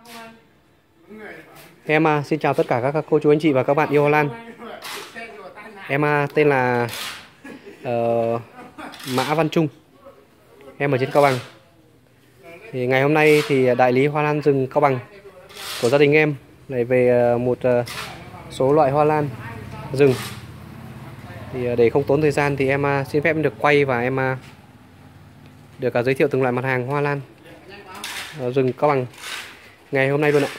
Em xin chào tất cả các cô chú anh chị và các bạn yêu Hoa Lan. Em tên là Mã Văn Trung. Em ở trên Cao Bằng. Thì ngày hôm nay thì đại lý Hoa Lan rừng Cao Bằng của gia đình em lại về một số loại hoa lan rừng. Thì để không tốn thời gian thì em xin phép được quay và em được giới thiệu từng loại mặt hàng hoa lan rừng Cao Bằng ngày hôm nay luôn ạ.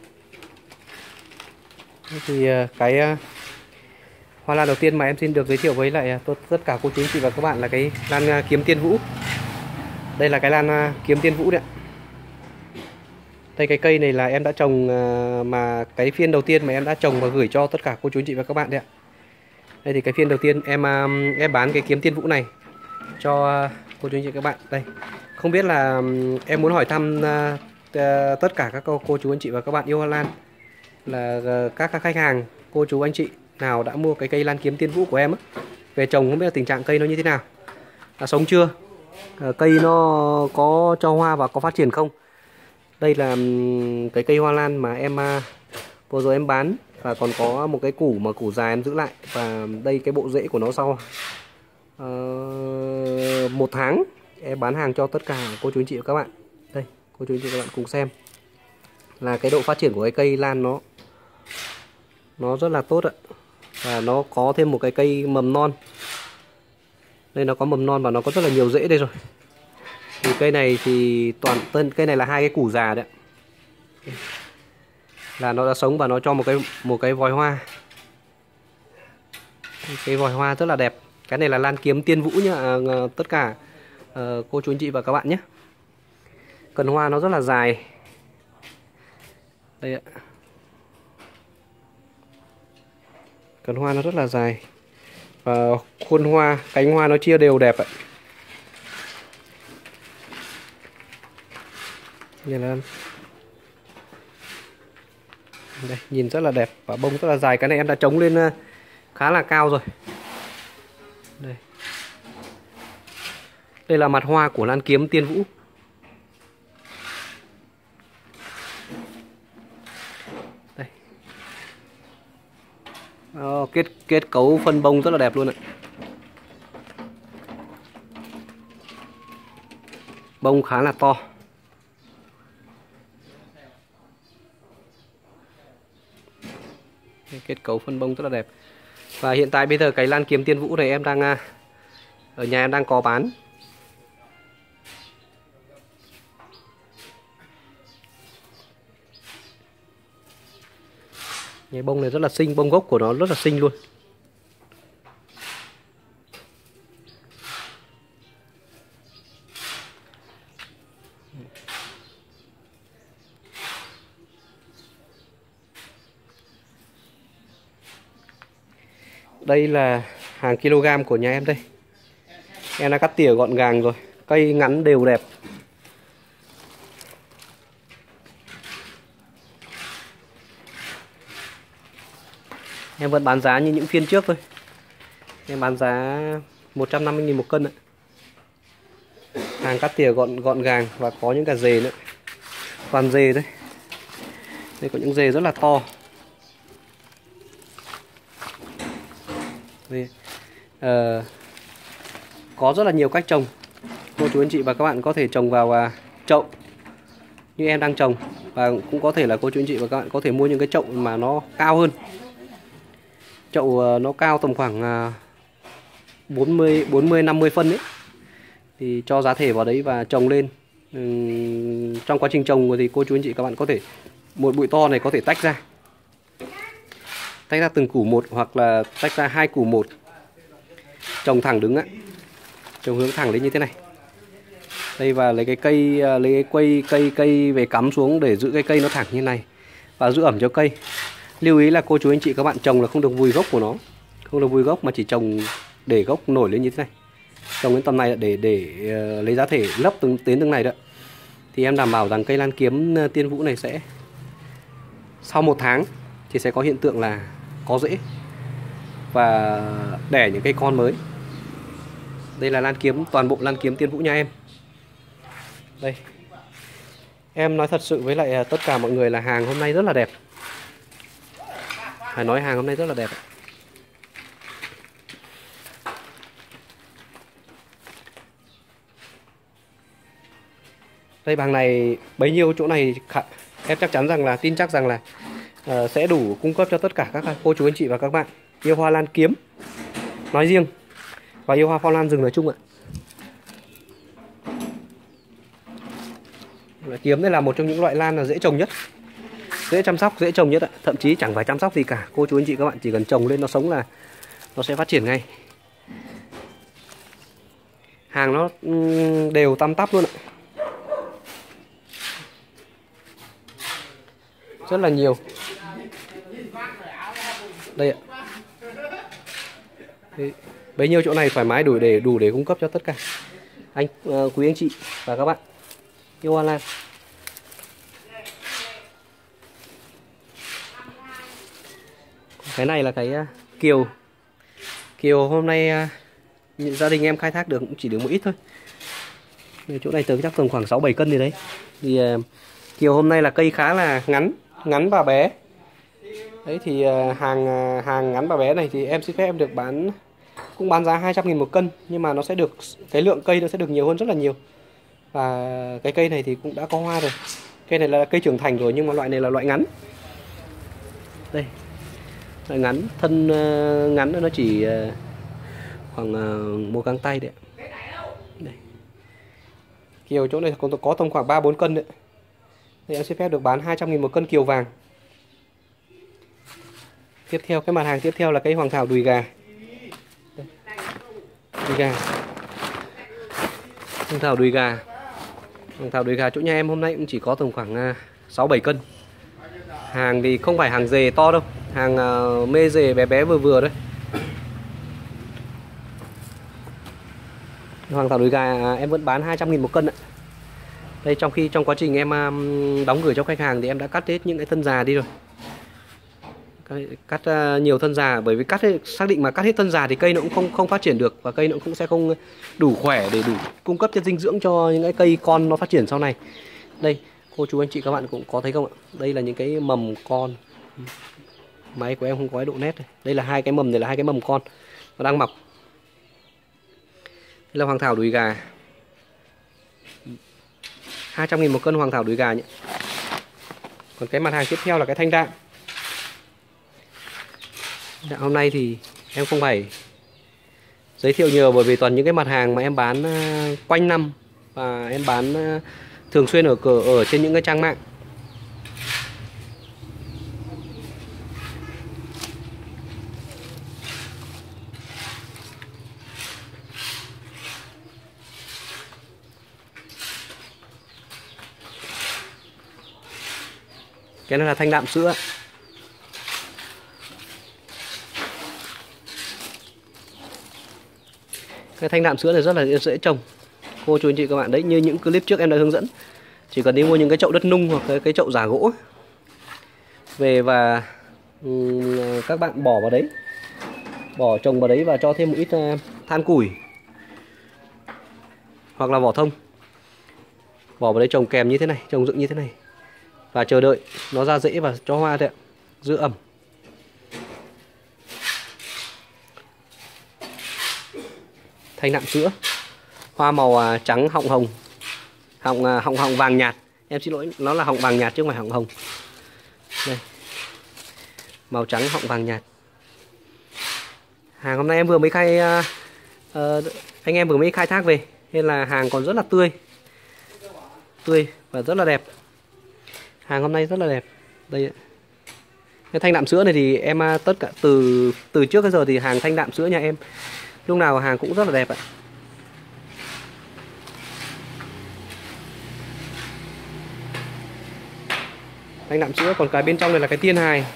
Thì cái hoa lan đầu tiên mà em xin được giới thiệu với lại tất cả cô chú anh chị và các bạn là cái lan kiếm tiên vũ. Đây là cái lan kiếm tiên vũ đấy ạ. Đây, cái cây này là em đã trồng mà cái phiên đầu tiên mà em đã trồng và gửi cho tất cả cô chú anh chị và các bạn đấy ạ. Đây thì cái phiên đầu tiên em bán cái kiếm tiên vũ này cho cô chú anh chị các bạn. Đây, không biết là em muốn hỏi thăm tất cả các cô chú anh chị và các bạn yêu hoa lan là các khách hàng cô chú anh chị nào đã mua cái cây lan kiếm tiên vũ của em á, về trồng không biết là tình trạng cây nó như thế nào, sống chưa, cây nó có cho hoa và có phát triển không. Đây là cái cây hoa lan mà em vừa rồi em bán, và còn có một cái củ mà củ dài em giữ lại. Và đây cái bộ rễ của nó sau 1 tháng em bán hàng cho tất cả cô chú anh chị và các bạn. Đây, cô chú anh chị và các bạn cùng xem là cái độ phát triển của cái cây lan nó rất là tốt ạ. Và nó có thêm một cái cây mầm non. Đây nó có mầm non và nó có rất là nhiều rễ đây rồi. Thì cây này thì cây này là 2 cái củ già đấy ạ. Là nó đã sống và nó cho một cái vòi hoa. Cái vòi hoa rất là đẹp. Cái này là lan kiếm tiên vũ nhá, tất cả cô chú anh chị và các bạn nhé. Cần hoa nó rất là dài. Đây ạ. Cần hoa nó rất là dài. Và khuôn hoa, cánh hoa nó chia đều đẹp ạ. Như là đây, nhìn rất là đẹp và bông rất là dài. Cái này em đã trống lên khá là cao rồi. Đây. Đây là mặt hoa của lan kiếm tiên vũ. Đây. Kết cấu phân bông rất là đẹp luôn ạ. Bông khá là to. Kết cấu phân bông rất là đẹp. Và hiện tại bây giờ cái lan kiếm tiên vũ này em đang ở nhà em đang có bán. Cái bông này rất là xinh, bông gốc của nó rất là xinh luôn. Đây là hàng kg của nhà em đây. Em đã cắt tỉa gọn gàng rồi. Cây ngắn đều đẹp. Em vẫn bán giá như những phiên trước thôi. Em bán giá 150.000 một cân ạ. Hàng cắt tỉa gọn gàng và có những cả dề nữa. Toàn dề đấy. Đây có những dề rất là to. Đây. Có rất là nhiều cách trồng. Cô chú anh chị và các bạn có thể trồng vào chậu như em đang trồng, và cũng có thể là cô chú anh chị và các bạn có thể mua những cái chậu mà nó cao hơn. Chậu nó cao tầm khoảng 40-50 phân đấy. Thì cho giá thể vào đấy và trồng lên. Trong quá trình trồng thì cô chú anh chị các bạn có thể một bụi to này có thể tách ra từng củ một, hoặc là tách ra 2 củ một, trồng thẳng đứng á, trồng hướng thẳng lên như thế này. Đây, và lấy cái cây, lấy cái cây về cắm xuống để giữ cái cây nó thẳng như này và giữ ẩm cho cây. Lưu ý là cô chú anh chị các bạn trồng là không được vùi gốc của nó, không được vùi gốc mà chỉ trồng để gốc nổi lên như thế này. Trồng đến tầm này để lấy giá thể lấp từng này đó. Thì em đảm bảo rằng cây lan kiếm tiên vũ này sẽ sau 1 tháng thì sẽ có hiện tượng là có rễ và đẻ những cây con mới. Đây là lan kiếm, toàn bộ lan kiếm tiên vũ nhà em. Đây. Em nói thật sự với lại tất cả mọi người là hàng hôm nay rất là đẹp. Phải nói hàng hôm nay rất là đẹp. Đây bằng này bấy nhiêu chỗ này em chắc chắn rằng là tin chắc rằng là sẽ đủ cung cấp cho tất cả các cô chú anh chị và các bạn yêu hoa lan kiếm nói riêng và yêu hoa phong lan rừng nói chung ạ. Kiếm đây là một trong những loại lan là dễ trồng nhất, dễ chăm sóc, dễ trồng nhất ạ. Thậm chí chẳng phải chăm sóc gì cả, cô chú anh chị các bạn chỉ cần trồng lên nó sống là nó sẽ phát triển ngay. Hàng nó đều tăm tắp luôn ạ. Rất là nhiều. Đây ạ. Bấy nhiêu chỗ này thoải mái đủ để cung cấp cho tất cả quý anh chị và các bạn yêu hoa lan. Cái này là cái kiều hôm nay gia đình em khai thác được cũng chỉ được một ít thôi. Chỗ này chắc tầm khoảng 6-7 cân gì đấy. Thì kiều hôm nay là cây khá là ngắn và bé. Đấy thì hàng ngắn và bé này thì em xin phép em được cũng bán giá 200.000 một cân, nhưng mà nó sẽ được cái lượng cây nó sẽ được nhiều hơn rất là nhiều. Và cái cây này thì cũng đã có hoa rồi. Cây này là cây trưởng thành rồi, nhưng mà loại này là loại ngắn. Đây, loại ngắn, thân ngắn nó chỉ khoảng một găng tay đấy. Đây. Kiều chỗ này có tầm khoảng 3-4 cân đấy. Đây, em xin phép được bán 200.000 một cân kiều vàng. Tiếp theo, cái mặt hàng tiếp theo là cây hoàng thảo đùi gà. Đây. Đùi gà. Hoàng thảo đùi gà. Hoàng thảo đùi gà chỗ nhà em hôm nay cũng chỉ có tầm khoảng 6-7 cân. Hàng thì không phải hàng dề to đâu, hàng mê dề bé bé vừa vừa đấy. Hoàng thảo đùi gà em vẫn bán 200.000 một cân ạ. Đây, trong quá trình em đóng gửi cho khách hàng thì em đã cắt hết những cái thân già đi rồi. Cắt nhiều thân già, bởi vì xác định mà cắt hết thân già thì cây nó cũng không phát triển được, và cây nó cũng sẽ không đủ khỏe để đủ cung cấp chất dinh dưỡng cho những cái cây con nó phát triển sau này. Đây, cô chú anh chị các bạn cũng có thấy không ạ? Đây là những cái mầm con. Máy của em không có cái độ nét này. Đây là hai cái mầm này, là hai cái mầm con nó đang mọc. Đây là hoàng thảo đùi gà. 200.000 một cân hoàng thảo đùi gà nhé. Còn cái mặt hàng tiếp theo là cái thanh đạm. Hôm nay thì em không phải giới thiệu nhiều, bởi vì toàn những cái mặt hàng mà em bán quanh năm và em bán thường xuyên ở trên những cái trang mạng. Cái này là thanh đạm sữa. Cái thanh đạm sữa này rất là dễ trồng, cô chú anh chị các bạn. Đấy, như những clip trước em đã hướng dẫn, chỉ cần đi mua những cái chậu đất nung hoặc cái chậu giả gỗ về và các bạn bỏ vào đấy, trồng vào đấy và cho thêm một ít than củi hoặc là vỏ thông, bỏ vào đấy trồng kèm như thế này, trồng dựng như thế này, và chờ đợi nó ra rễ và cho hoa thôi ạ, giữ ẩm. Thanh đạm sữa, hoa màu trắng họng hồng, họng vàng nhạt. Em xin lỗi, nó là họng vàng nhạt chứ không phải họng hồng. Đây, màu trắng họng vàng nhạt. Hàng hôm nay em vừa mới anh em vừa mới khai thác về, nên là hàng còn rất là tươi và rất là đẹp. Hàng hôm nay rất là đẹp. Đây, cái thanh đạm sữa này thì em tất cả từ trước đến giờ thì hàng thanh đạm sữa nhà em lúc nào hàng cũng rất là đẹp ạ. Thanh đạm sữa. Còn cái bên trong này là cái tiên hài.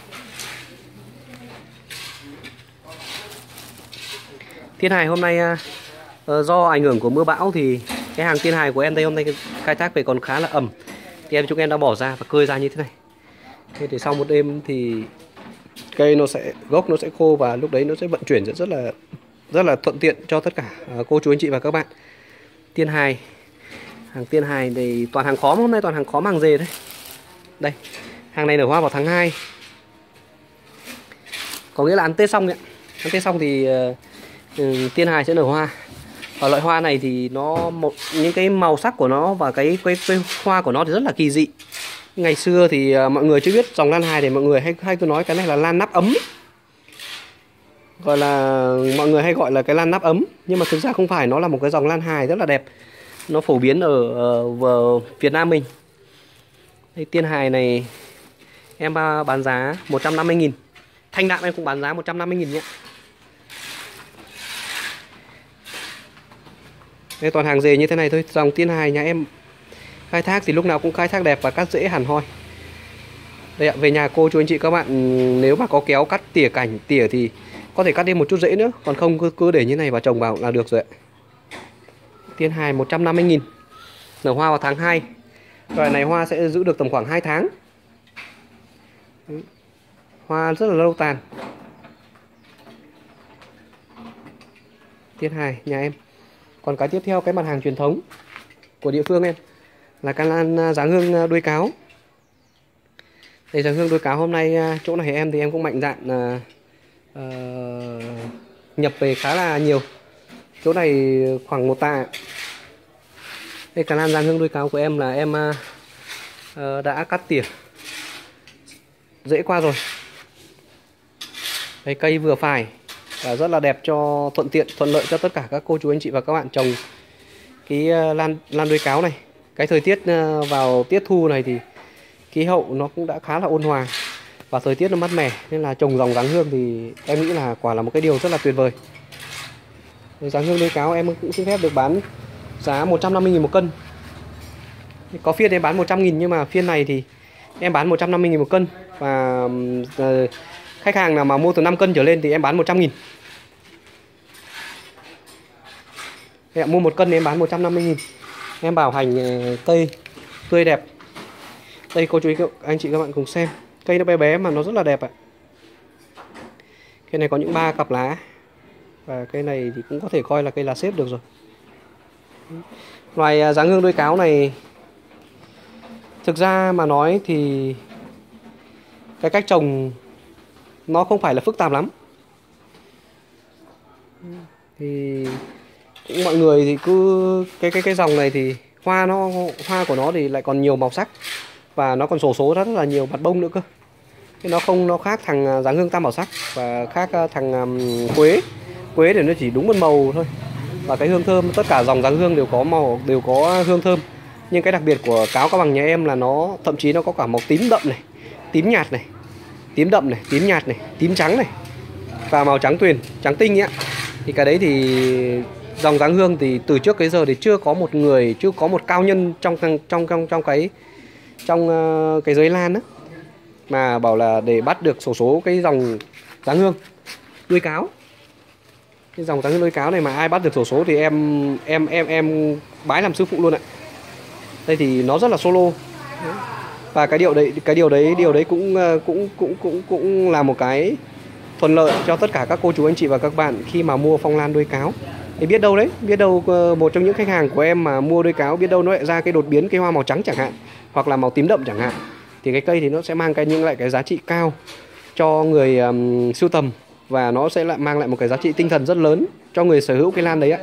Tiên hài hôm nay do ảnh hưởng của mưa bão thì cái hàng tiên hài của em đây hôm nay khai thác về còn khá là ẩm, thì chúng em đã bỏ ra và cơi ra như thế này. Thế thì sau một đêm thì cây gốc nó sẽ khô, và lúc đấy nó sẽ vận chuyển rất là thuận tiện cho tất cả cô chú anh chị và các bạn. Tiên hài Hàng tiên hài thì toàn hàng khóm, hôm nay toàn hàng khóm hàng dề đấy. Đây, hàng này nở hoa vào tháng 2. Có nghĩa là ăn Tết xong đấy. Ăn Tết xong thì tiên hài sẽ nở hoa. Và loại hoa này thì nó những cái màu sắc của nó và cái hoa của nó thì rất là kỳ dị. Ngày xưa thì mọi người chưa biết dòng lan hài thì mọi người hay cứ nói cái này là lan nắp ấm. Gọi là mọi người hay gọi là cái lan nắp ấm, nhưng mà thực ra không phải, nó là một cái dòng lan hài rất là đẹp. Nó phổ biến ở Việt Nam mình. Đây, tiên hài này em bán giá 150.000. Thanh đạm em cũng bán giá 150.000 nhé. Đây toàn hàng dề như thế này thôi. Dòng tiên hài nhà em khai thác thì lúc nào cũng khai thác đẹp và cắt rễ hẳn hoi. Đây ạ, về nhà cô chú anh chị các bạn nếu mà có kéo cắt tỉa cảnh tỉa thì có thể cắt thêm một chút rễ nữa, còn không cứ để như này và trồng vào là được rồi ạ. Tiên hài 150.000. Nở hoa vào tháng 2. Loại này hoa sẽ giữ được tầm khoảng 2 tháng. Hoa rất là lâu tàn. Tiên hài nhà em. Còn cái tiếp theo, cái mặt hàng truyền thống của địa phương em là căn lan dáng hương đuôi cáo. Đây, dáng hương đuôi cáo hôm nay chỗ này em thì em cũng mạnh dạn nhập về khá là nhiều. Chỗ này khoảng 1 tạ. Đây, căn lan dáng hương đuôi cáo của em là em đã cắt tỉa rễ qua rồi. Đây, cây vừa phải và rất là đẹp, cho thuận tiện thuận lợi cho tất cả các cô chú anh chị và các bạn trồng cái lan đuôi cáo này. Cái thời tiết vào tiết thu này thì khí hậu nó cũng đã khá là ôn hòa và thời tiết nó mát mẻ, nên là trồng dòng dáng hương thì em nghĩ là quả là một cái điều rất là tuyệt vời. Dáng hương đuôi cáo em cũng xin phép được bán giá 150.000 một cân. Có phiên em bán 100.000 nhưng mà phiên này thì em bán 150.000 một cân. Và khách hàng nào mà mua từ 5 cân trở lên thì em bán 100.000. Mua 1 cân thì em bán 150.000. Em bảo hành cây tươi đẹp. Đây cô chú anh chị các bạn cùng xem. Cây nó bé bé mà nó rất là đẹp ạ. Cây này có những 3 cặp lá. Và cây này thì cũng có thể coi là cây lá xếp được rồi. Loài dáng hương đuôi cáo này thực ra mà nói thì cái cách trồng nó không phải là phức tạp lắm. Thì cũng mọi người thì cứ cái dòng này thì hoa của nó thì lại còn nhiều màu sắc và nó còn xổ số rất là nhiều mặt bông nữa cơ. Cái nó khác thằng dáng hương tam bảo sắc và khác thằng quế. Quế thì nó chỉ đúng một màu thôi. Và cái hương thơm, tất cả dòng dáng hương đều có màu, đều có hương thơm. Nhưng cái đặc biệt của cáo Cao Bằng nhà em là nó thậm chí nó có cả màu tím đậm này, tím nhạt này, tím đậm này, tím nhạt này, tím trắng này và màu trắng tuyền, trắng tinh ấy. Thì cái đấy thì dòng dáng hương thì từ trước tới giờ thì chưa có một cao nhân trong cái giới lan á mà bảo là để bắt được xổ số cái dòng dáng hương đuôi cáo. Cái dòng dáng hương đuôi cáo này mà ai bắt được xổ số thì em bái làm sư phụ luôn ạ. Đây thì nó rất là solo. Và cái điều đấy cũng là một cái thuận lợi cho tất cả các cô chú anh chị và các bạn khi mà mua phong lan đuôi cáo. Thì biết đâu một trong những khách hàng của em mà mua đuôi cáo, biết đâu nó lại ra cái đột biến cây hoa màu trắng chẳng hạn, hoặc là màu tím đậm chẳng hạn, thì cái cây thì nó sẽ mang cái giá trị cao cho người sưu tầm, và nó sẽ lại mang lại một cái giá trị tinh thần rất lớn cho người sở hữu cây lan đấy ạ.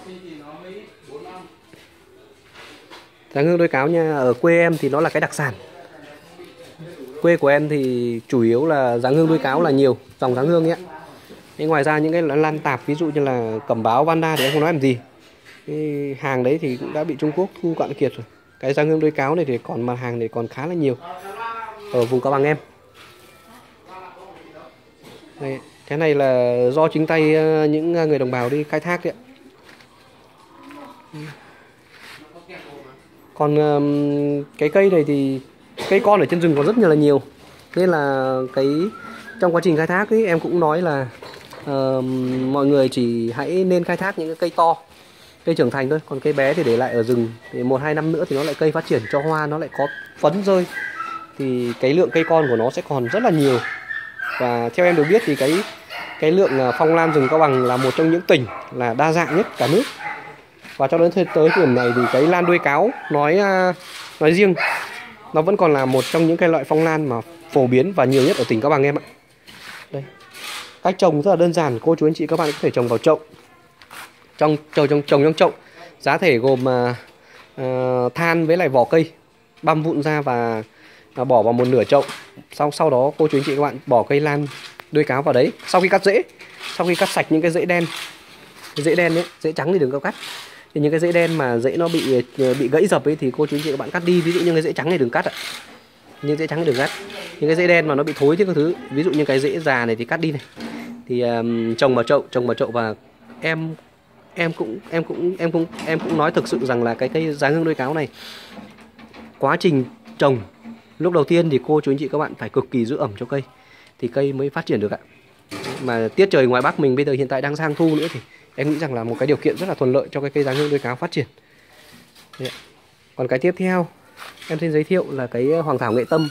Dáng hương đuôi cáo nha, ở quê em thì nó là cái đặc sản. Quê của em thì chủ yếu là dáng hương đuôi cáo là nhiều, dòng dáng hương ấy. Nhưng ngoài ra những cái lan tạp ví dụ như là cẩm báo, vanda thì em không nói làm gì. Cái hàng đấy thì cũng đã bị Trung Quốc thu cạn kiệt rồi. Cái dáng hương đuôi cáo này thì còn mặt hàng này còn khá là nhiều ở vùng Cao Bằng em. Đây, cái này là do chính tay những người đồng bào đi khai thác đấy ạ. Còn cái cây này thì cây con ở trên rừng còn rất là nhiều. Nên là trong quá trình khai thác ấy, em cũng nói là mọi người chỉ hãy nên khai thác những cái cây to, cây trưởng thành thôi. Còn cây bé thì để lại ở rừng, thì 1-2 năm nữa thì nó lại cây phát triển cho hoa, nó lại có phấn rơi, thì cái lượng cây con của nó sẽ còn rất là nhiều. Và theo em được biết thì cái lượng phong lan rừng Cao Bằng là một trong những tỉnh là đa dạng nhất cả nước. Và cho đến tới điểm này thì cái lan đuôi cáo nói riêng nó vẫn còn là một trong những cái loại phong lan mà phổ biến và nhiều nhất ở tỉnh Cao Bằng em ạ. Đây. Cách trồng rất là đơn giản, cô chú anh chị các bạn có thể trồng vào chậu. Trồng trong chậu. Giá thể gồm than với lại vỏ cây, băm vụn ra và bỏ vào một nửa chậu. Sau đó cô chú anh chị các bạn bỏ cây lan đuôi cáo vào đấy. Sau khi cắt rễ, sau khi cắt sạch những cái rễ đen ấy, rễ trắng thì đừng có cắt. Thì những cái rễ đen mà rễ nó bị gãy dập ấy thì cô chú anh chị các bạn cắt đi. Ví dụ như cái rễ trắng này đừng cắt ạ. Những rễ trắng này đừng cắt. Những cái rễ đen mà nó bị thối chứ các thứ, ví dụ như cái rễ già này thì cắt đi này. Thì trồng vào chậu và em cũng nói thực sự rằng là cái cây dáng hương đuôi cáo này, quá trình trồng lúc đầu tiên thì cô chú anh chị các bạn phải cực kỳ giữ ẩm cho cây thì cây mới phát triển được ạ. Mà tiết trời ngoài Bắc mình bây giờ hiện tại đang sang thu nữa thì em nghĩ rằng là một cái điều kiện rất là thuận lợi cho cái cây dáng hương đuôi cáo phát triển. Còn cái tiếp theo em xin giới thiệu là cái hoàng thảo nghệ tâm.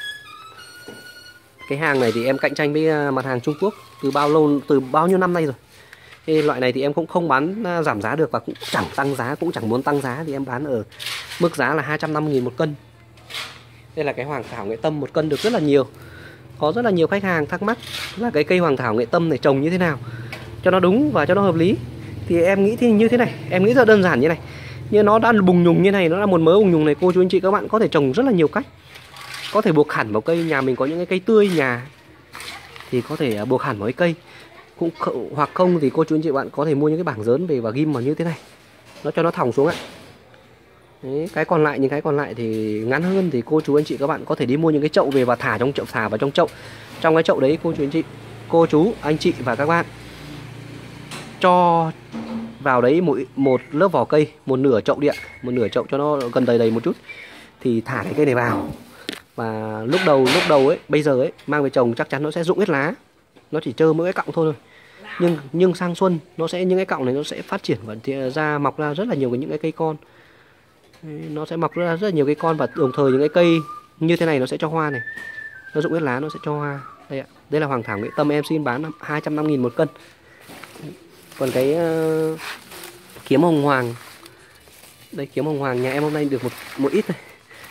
Cái hàng này thì em cạnh tranh với mặt hàng Trung Quốc từ bao nhiêu năm nay rồi. Thì loại này thì em cũng không bán giảm giá được và cũng chẳng tăng giá, cũng chẳng muốn tăng giá, thì em bán ở mức giá là 250.000 một cân. Đây là cái hoàng thảo nghệ tâm, một cân được rất là nhiều. Có rất là nhiều khách hàng thắc mắc là cái cây hoàng thảo nghệ tâm này trồng như thế nào cho nó đúng và cho nó hợp lý. Thì em nghĩ thì như thế này, em nghĩ rất đơn giản như này. Như nó đã bùng nhùng như này, nó là một mớ bùng nhùng này, cô chú anh chị các bạn có thể trồng rất là nhiều cách. Có thể buộc hẳn vào cây, nhà mình có những cái cây tươi nhà thì có thể buộc hẳn vào cái cây. Hoặc không thì cô chú anh chị bạn có thể mua những cái bảng dớn về và ghim vào như thế này, nó cho nó thòng xuống ạ. Đấy, những cái còn lại thì ngắn hơn thì cô chú anh chị các bạn có thể đi mua những cái chậu về và thả vào trong chậu. Trong cái chậu đấy cô chú anh chị và các bạn cho vào đấy một lớp vỏ cây, một nửa chậu đi ạ, một nửa chậu cho nó gần đầy một chút, thì thả cái cây này vào. Và lúc đầu ấy, bây giờ ấy mang về trồng chắc chắn nó sẽ rụng hết lá, nó chỉ trơ mỗi cái cọng thôi. Nhưng sang xuân những cái cọng này nó sẽ phát triển và mọc ra rất là nhiều những cái cây con. Nó sẽ mọc ra rất là nhiều cây con và đồng thời những cái cây như thế này nó sẽ cho hoa này. Nó rụng hết lá nó sẽ cho hoa. Đây ạ. Đây là hoàng thảo nghệ tâm, em xin bán 250.000 một cân. Còn cái kiếm hồng hoàng. Đây, kiếm hồng hoàng nhà em hôm nay được một ít này.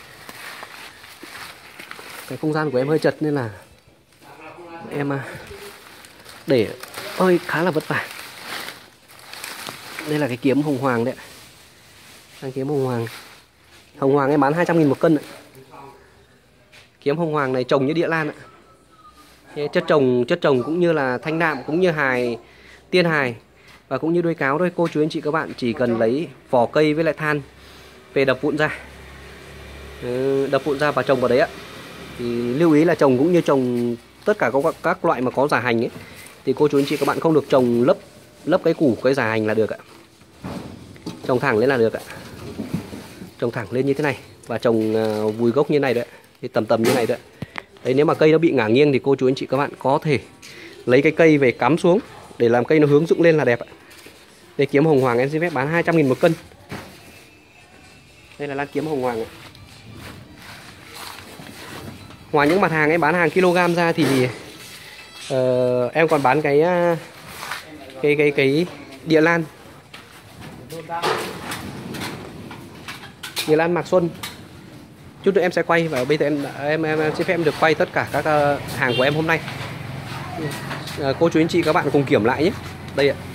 Cái không gian của em hơi chật nên là em để khá là vất vả. Đây là cái kiếm hồng hoàng đấy ạ. Cái kiếm hồng hoàng. Hồng hoàng em bán 200.000 một cân ạ. Kiếm hồng hoàng này trồng như địa lan ạ. Chất trồng cũng như là thanh nạm, cũng như tiên hài và cũng như đuôi cáo thôi. Cô chú anh chị các bạn chỉ cần lấy vỏ cây với lại than về đập vụn ra và trồng vào đấy ạ. Thì lưu ý là trồng cũng như trồng tất cả các loại mà có giả hành ấy, thì cô chú anh chị các bạn không được trồng lấp cái củ cái giả hành là được ạ. Trồng thẳng lên là được ạ. Trồng thẳng lên như thế này và trồng vùi gốc như này đấy, thì tầm như này đấy. Đấy, nếu mà cây nó bị ngả nghiêng thì cô chú anh chị các bạn có thể lấy cái cây về cắm xuống để làm cây nó hướng dựng lên là đẹp ạ. Đây, kiếm hồng hoàng em xin phép bán 200.000 một cân. Đây là lan kiếm hồng hoàng ạ. Ngoài những mặt hàng em bán hàng kg ra thì em còn bán cái địa lan. Địa lan mạc xuân. Chút nữa em sẽ quay và bây giờ em xin phép em được quay tất cả các hàng của em hôm nay. Cô chú anh chị các bạn cùng kiểm lại nhé. Đây ạ.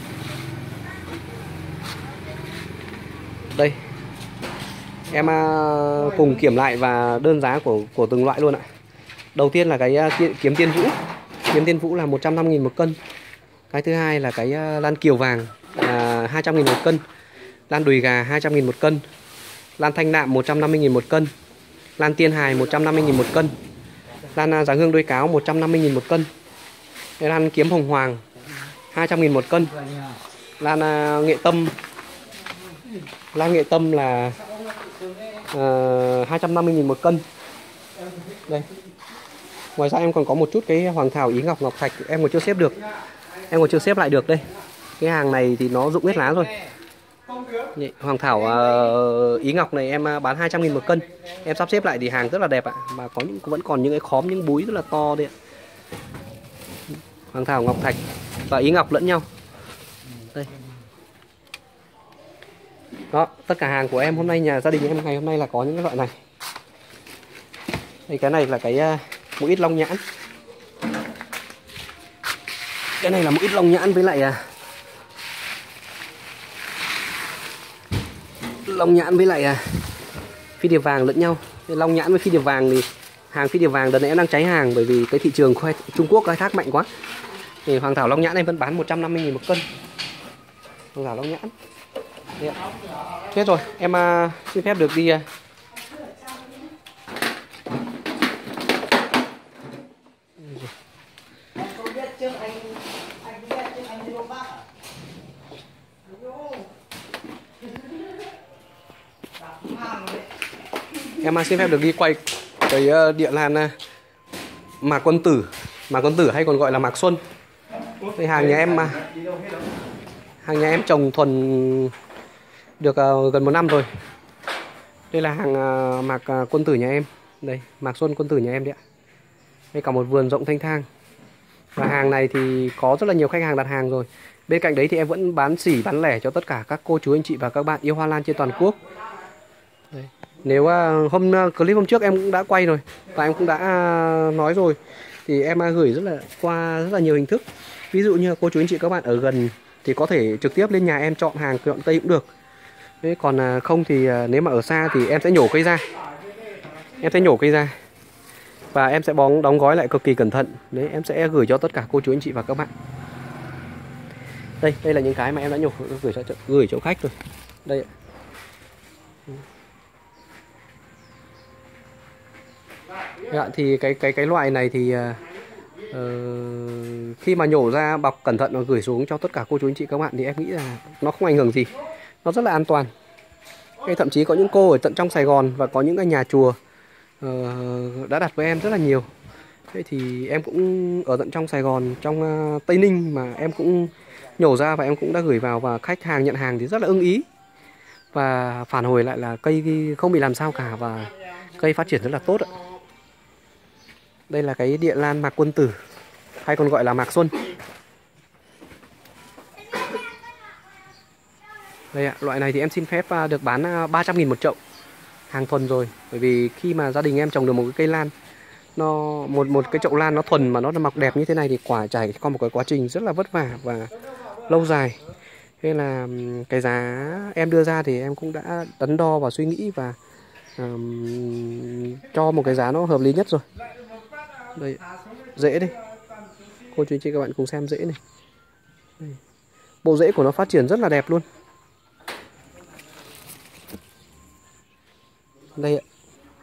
Đây. Em cùng kiểm lại và đơn giá của từng loại luôn ạ. Đầu tiên là cái kiếm tiên vũ. Kiếm tiên vũ là 150.000 một cân. Cái thứ hai là cái lan kiều vàng 200.000 một cân. Lan đùi gà 200.000 một cân. Lan thanh nạm 150.000 một cân. Lan tiên hài 150.000 một cân. Lan dáng hương đuôi cáo 150.000 một cân. Lan kiếm hồng hoàng 200.000 một cân. Lan nghệ tâm là 250.000 một cân. Đây. Ngoài ra em còn có một chút cái hoàng thảo ý ngọc thạch em còn chưa xếp được. Em còn chưa xếp lại được đây. Cái hàng này thì nó rụng hết lá rồi. Hoàng thảo ý ngọc này em bán 200.000 một cân. Em sắp xếp lại thì hàng rất là đẹp ạ. Mà vẫn còn những cái khóm, những búi rất là to đây ạ. Hoàng thảo ngọc thạch và ý ngọc lẫn nhau. Đây. Đó, tất cả hàng của em hôm nay, nhà gia đình em ngày hôm nay là có những cái loại này. Đây, cái này là cái một ít long nhãn. Cái này là một ít long nhãn với lại phi điệp vàng lẫn nhau. Cái long nhãn với phi điệp vàng thì hàng phi điệp vàng đợt này em đang cháy hàng bởi vì cái thị trường Trung Quốc khai thác mạnh quá. Thì hoàng thảo long nhãn em vẫn bán 150.000 một cân. Hoàng thảo long nhãn. Hết rồi, em xin phép được đi. Em xin phép được đi quay cái địa lan Mạc Quân Tử. Mạc Quân Tử hay còn gọi là Mạc Xuân. Đây hàng nhà em trồng thuần được gần 1 năm rồi. Đây là hàng Mạc Quân Tử nhà em. Đây, Mạc Xuân Quân Tử nhà em đấy ạ. Đây cả một vườn rộng thanh thang. Và hàng này thì có rất là nhiều khách hàng đặt hàng rồi. Bên cạnh đấy thì em vẫn bán sỉ, bán lẻ cho tất cả các cô chú anh chị và các bạn yêu hoa lan trên toàn quốc. Đây. Nếu clip hôm trước em cũng đã quay rồi và em cũng đã nói rồi, thì em gửi qua rất là nhiều hình thức. Ví dụ như cô chú anh chị các bạn ở gần thì có thể trực tiếp lên nhà em chọn hàng, chọn cây cũng được. Đấy, còn không thì nếu mà ở xa thì em sẽ nhổ cây ra. Và em sẽ đóng gói lại cực kỳ cẩn thận. Đấy, em sẽ gửi cho tất cả cô chú anh chị và các bạn. Đây là những cái mà em đã gửi cho khách rồi. Đây ạ. Thì cái loại này thì khi mà nhổ ra bọc cẩn thận và gửi xuống cho tất cả cô chú anh chị các bạn thì em nghĩ là nó không ảnh hưởng gì, nó rất là an toàn. Hay thậm chí có những cô ở tận trong Sài Gòn và có những cái nhà chùa đã đặt với em rất là nhiều. Thế thì em cũng ở tận trong Sài Gòn, trong Tây Ninh mà em cũng nhổ ra và em cũng đã gửi vào, và khách hàng nhận hàng thì rất là ưng ý và phản hồi lại là cây không bị làm sao cả và cây phát triển rất là tốt ạ. Đây là cái địa lan Mạc Quân Tử hay còn gọi là Mạc Xuân. Đây ạ, loại này thì em xin phép được bán 300.000 một chậu. Hàng thuần rồi, bởi vì khi mà gia đình em trồng được một cái cây lan, một cái chậu lan nó thuần mà nó mọc đẹp như thế này thì quả trải qua một cái quá trình rất là vất vả và lâu dài. Nên là cái giá em đưa ra thì em cũng đã đắn đo và suy nghĩ và cho một cái giá nó hợp lý nhất rồi. Đây, rễ đây. Cô chú anh chị các bạn cùng xem rễ này. Đây. Bộ rễ của nó phát triển rất là đẹp luôn. Đây ạ.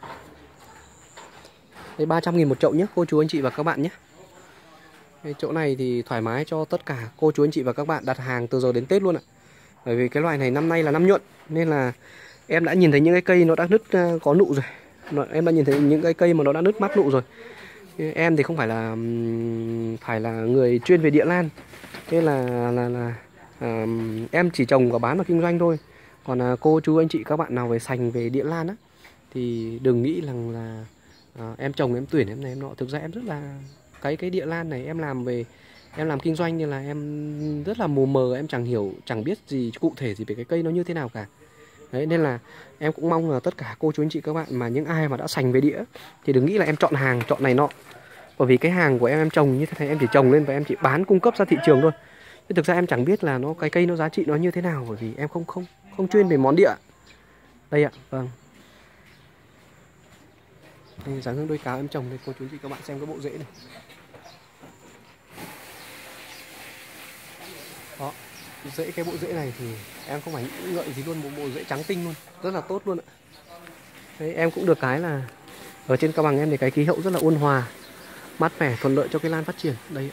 Đây 300.000 một chậu nhé cô chú anh chị và các bạn nhé. Cái chỗ này thì thoải mái cho tất cả cô chú anh chị và các bạn đặt hàng từ giờ đến Tết luôn ạ. Bởi vì cái loài này năm nay là năm nhuận, nên là em đã nhìn thấy những cái cây nó đã nứt có nụ rồi. Em đã nhìn thấy những cái cây mà nó đã nứt mắt nụ rồi. Em thì không phải là người chuyên về địa lan, nên là em chỉ trồng và bán và kinh doanh thôi. Còn cô chú anh chị các bạn nào về sành về địa lan á thì đừng nghĩ rằng là em trồng em tuyển em này em nọ. Thực ra em rất là cái địa lan này em làm kinh doanh nên là em rất là mù mờ, em chẳng biết gì cụ thể gì về cái cây nó như thế nào cả. Đấy, nên là em cũng mong là tất cả cô chú anh chị các bạn mà những ai mà đã sành về đĩa thì đừng nghĩ là em chọn hàng chọn này nọ. Bởi vì cái hàng của em trồng như thế này em chỉ trồng lên và em chỉ bán cung cấp ra thị trường thôi. Chứ thực ra em chẳng biết là cái cây nó giá trị nó như thế nào, bởi vì em không chuyên về món địa. Đây ạ, vâng. Đây, dáng hương đôi cáo em trồng đây cô chú anh chị các bạn xem cái bộ rễ này. Đó, cái bộ rễ này thì em không phải nghĩ ngợi gì luôn, bộ rễ trắng tinh luôn, rất là tốt luôn ạ. Đấy, em cũng được cái là ở trên Cao Bằng em thì cái khí hậu rất là ôn hòa, mát mẻ, thuận lợi cho cây lan phát triển. Đây ạ.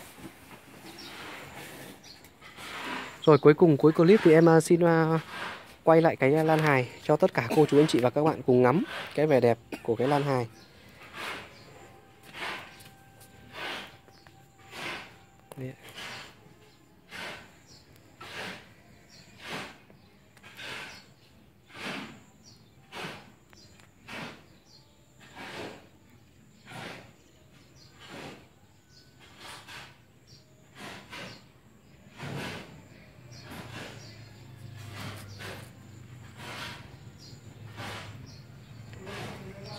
Rồi cuối clip thì em xin quay lại cái lan hài cho tất cả cô chú anh chị và các bạn cùng ngắm cái vẻ đẹp của cái lan hài. Đây ạ.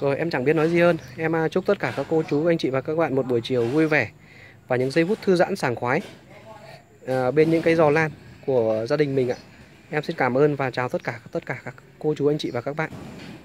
Rồi em chẳng biết nói gì hơn. Em chúc tất cả các cô chú, anh chị và các bạn một buổi chiều vui vẻ và những giây phút thư giãn sảng khoái bên những cái giò lan của gia đình mình ạ. Em xin cảm ơn và chào tất cả các cô chú, anh chị và các bạn.